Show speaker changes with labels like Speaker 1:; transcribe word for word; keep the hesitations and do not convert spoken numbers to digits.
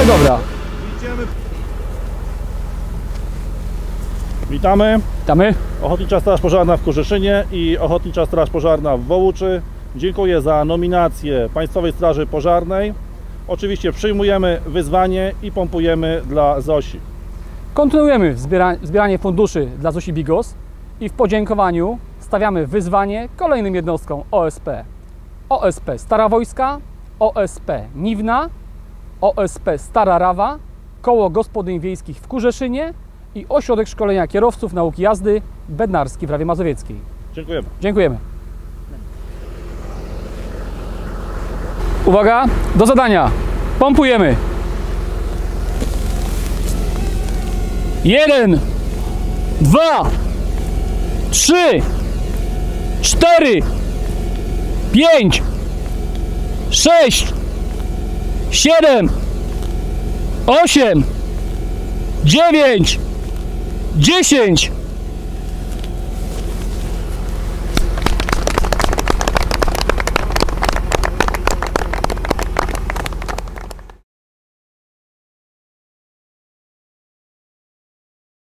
Speaker 1: No dobra.
Speaker 2: Idziemy. Witamy.
Speaker 1: Witamy.
Speaker 2: Ochotnicza Straż Pożarna w Korzyszynie i Ochotnicza Straż Pożarna w Wołuczy. Dziękuję za nominację Państwowej Straży Pożarnej. Oczywiście przyjmujemy wyzwanie i pompujemy dla Zosi.
Speaker 1: Kontynuujemy zbiera zbieranie funduszy dla Zosi Bigos i w podziękowaniu stawiamy wyzwanie kolejnym jednostkom O S P. O S P Stara Wojska, O S P Niwna, O S P Stara Rawa, Koło Gospodyń Wiejskich w Kurzeszynie i Ośrodek Szkolenia Kierowców Nauki Jazdy Bednarski w Rawie Mazowieckiej.
Speaker 2: Dziękujemy.
Speaker 1: Dziękujemy. Uwaga, do zadania. Pompujemy. Jeden, dwa, trzy, cztery, pięć, sześć, siedem, osiem, dziewięć, dziesięć,